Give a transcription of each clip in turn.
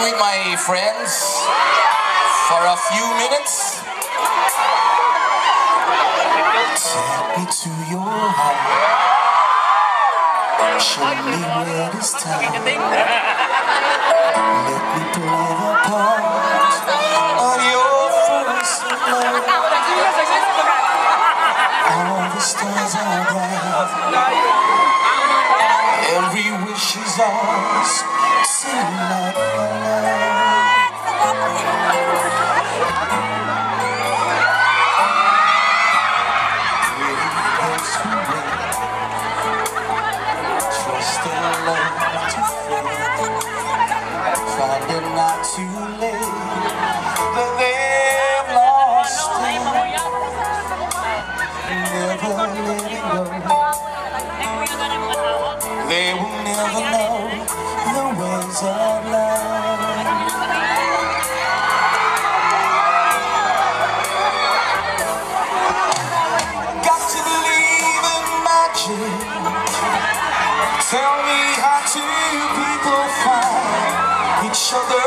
with my friends for a few minutes. Take me to your heart. Show me where this time. Let me play the part of your first love. All the stars are bright. Every wish is ours tonight. Trust in love to faith. Find it not too late that they've lost it. Never let it go. They will never know the ways of love. Got to believe in magic. Tell me how two people find each other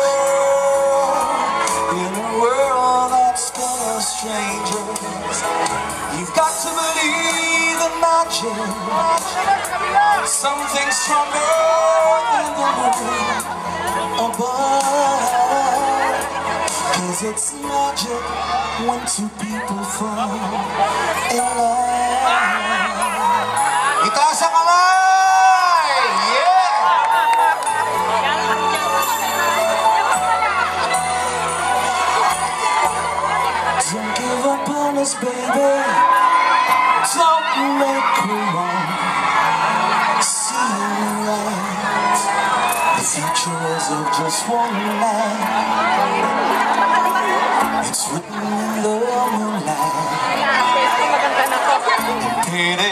in a world that's full of strangers. You've got to believe in magic. Something stronger than the moon above. 'Cause it's magic when two people fall in love. Itaas ang kamay! Yeah! Don't give up on us, baby. Don't make me wrong. The future is of just one night. It's written in the moonlight.